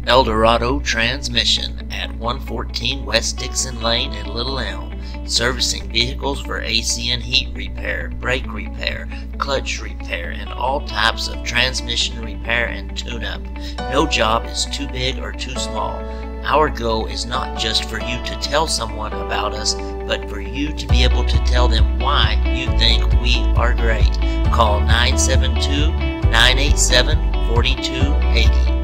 Eldorado Transmission at 114 West Dickson Lane in Little Elm, servicing vehicles for AC and heat repair, brake repair, clutch repair, and all types of transmission repair and tune-up. No job is too big or too small. Our goal is not just for you to tell someone about us, but for you to be able to tell them why you think we are great. Call 972-987-4280.